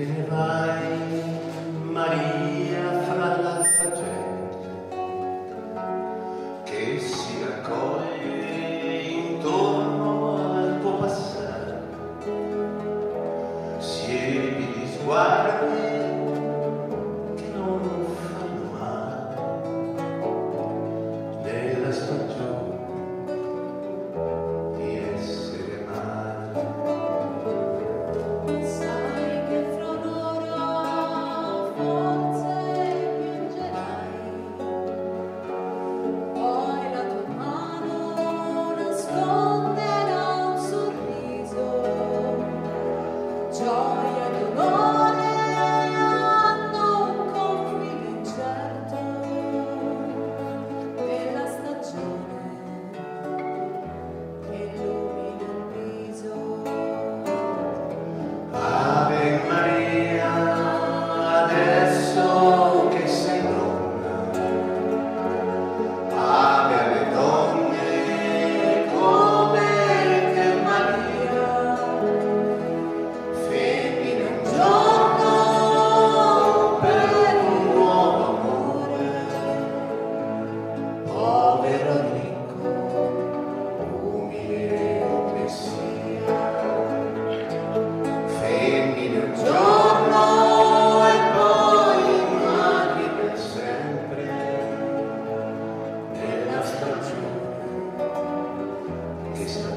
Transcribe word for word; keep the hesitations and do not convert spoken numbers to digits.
te ne vai, Maria, fra l'altra gente che si raccoglie intorno al tuo passare, siepi di sguardi che non fanno male nella stagione di essere male. Sai che fra loro forse piangerai, poi la tua mano nasconderà un sorriso, gioia e dolore hanno un confine incerto nella stagione che illumina il viso. Ave Maria, adesso che sei donna, ave alle donne come te Maria, femmine un giorno per un nuovo amore, povero ricco, umile o messia. Femmine un giorno e poi mali per sempre nella stagione che sta